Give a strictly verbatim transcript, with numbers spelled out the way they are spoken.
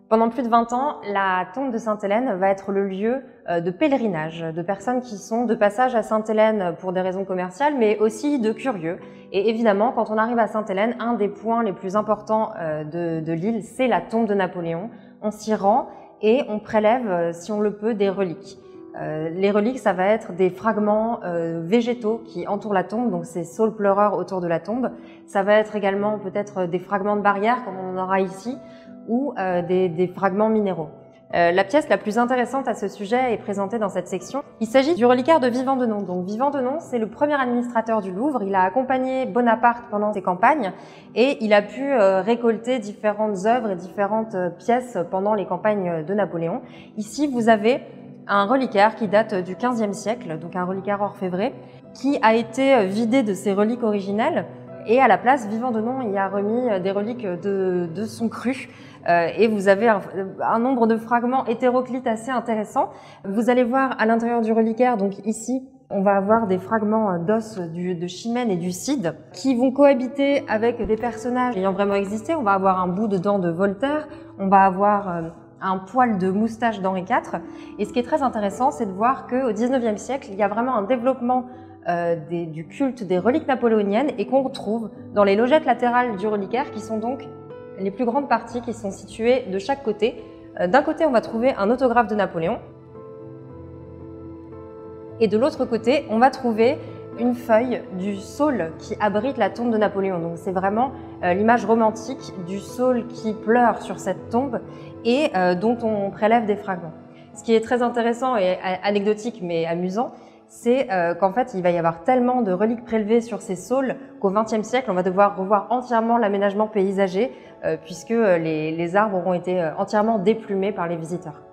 Pendant plus de vingt ans, la tombe de Sainte-Hélène va être le lieu de pèlerinage de personnes qui sont de passage à Sainte-Hélène pour des raisons commerciales, mais aussi de curieux. Et évidemment, quand on arrive à Sainte-Hélène, un des points les plus importants de, de l'île, c'est la tombe de Napoléon. On s'y rend et on prélève, si on le peut, des reliques. Euh, les reliques, ça va être des fragments euh, végétaux qui entourent la tombe, donc ces saules pleureurs autour de la tombe. Ça va être également peut-être des fragments de barrières, comme on en aura ici, ou euh, des, des fragments minéraux. Euh, la pièce la plus intéressante à ce sujet est présentée dans cette section. Il s'agit du reliquaire de Vivant Denon. Donc Vivant Denon, c'est le premier administrateur du Louvre. Il a accompagné Bonaparte pendant ses campagnes et il a pu euh, récolter différentes œuvres et différentes euh, pièces pendant les campagnes de Napoléon. Ici, vous avez un reliquaire qui date du quinzième siècle, donc un reliquaire orfèvré, qui a été vidé de ses reliques originelles. Et à la place, Vivant Denon y a remis des reliques de, de son cru. Euh, et vous avez un, un nombre de fragments hétéroclites assez intéressants. Vous allez voir à l'intérieur du reliquaire, donc ici, on va avoir des fragments d'os de Chimène et du Cid qui vont cohabiter avec des personnages ayant vraiment existé. On va avoir un bout de dent de Voltaire, on va avoir euh, un poil de moustache d'Henri quatre. Et ce qui est très intéressant, c'est de voir qu'au dix-neuvième siècle, il y a vraiment un développement euh, des, du culte des reliques napoléoniennes et qu'on retrouve dans les logettes latérales du reliquaire qui sont donc les plus grandes parties qui sont situées de chaque côté. Euh, D'un côté, on va trouver un autographe de Napoléon et de l'autre côté, on va trouver une feuille du saule qui abrite la tombe de Napoléon. Donc c'est vraiment euh, l'image romantique du saule qui pleure sur cette tombe et euh, dont on prélève des fragments. Ce qui est très intéressant et anecdotique mais amusant, c'est euh, qu'en fait il va y avoir tellement de reliques prélevées sur ces saules qu'au vingtième siècle on va devoir revoir entièrement l'aménagement paysager euh, puisque les, les arbres auront été entièrement déplumés par les visiteurs.